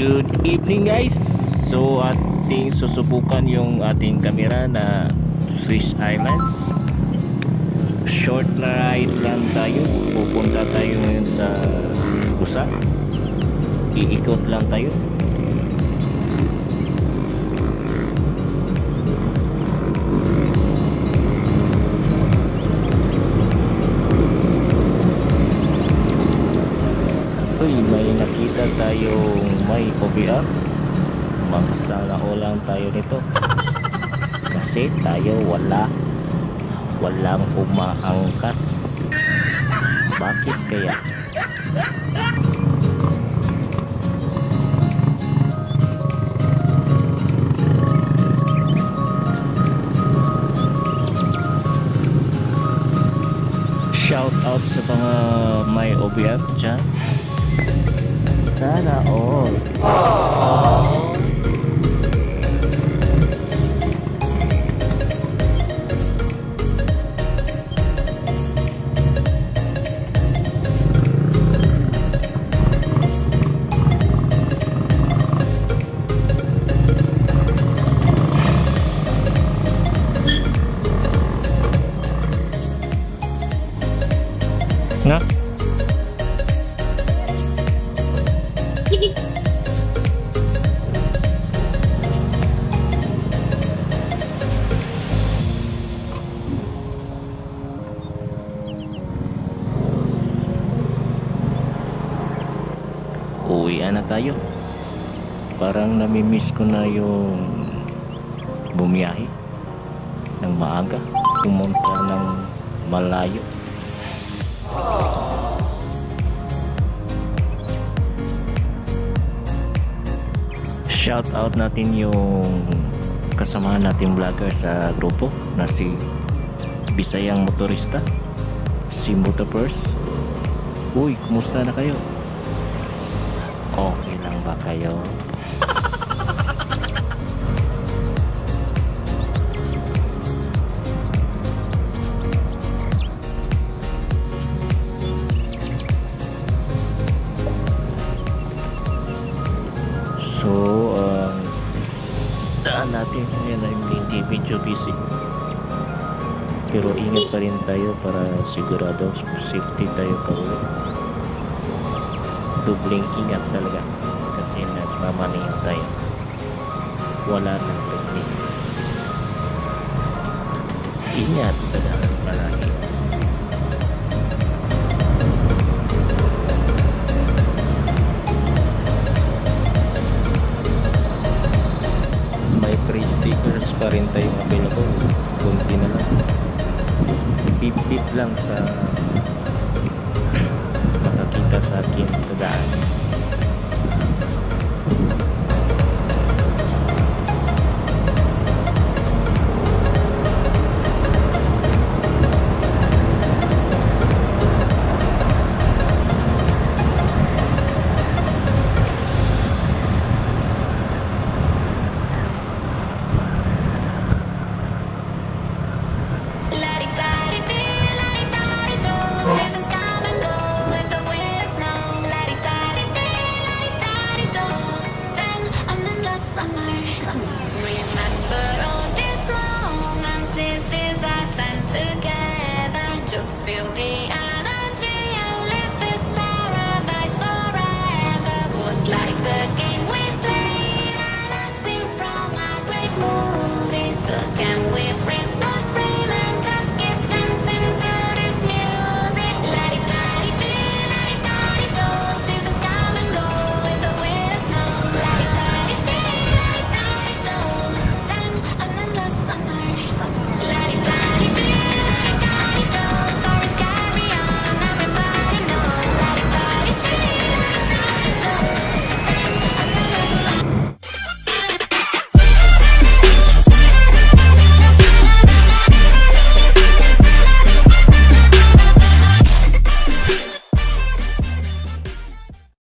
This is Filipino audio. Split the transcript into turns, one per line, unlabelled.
Good evening guys. So ating susubukan yung ating kamera na Fish Islands. Short ride lang tayo. Pupunta tayo ngayon sa Busa. Iikot lang tayo. Uy, may nakita tayong may OBR. Magsala o lang tayo nito kasi tayo walang umaangkas. Bakit kaya? Shout out sa mga may OBR dyan. Sana all. Na? Uwian na tayo. Parang namimiss ko na yung bumiyahe ng maaga, pumunta ng malayo. Shout out natin yung kasamahan natin vlogger sa grupo na si Bisayang Motorista, si Motopers. Uy, kumusta na kayo? Okay lang ba kayo? So, daan natin ngayon ay hindi video busy. Pero ingat pa rin tayo para sigurado safety tayo pa uwi. Dubling ingat talaga kasi nagmamaneho tayo. Wala nang dubling. Ingat sa daan palagi.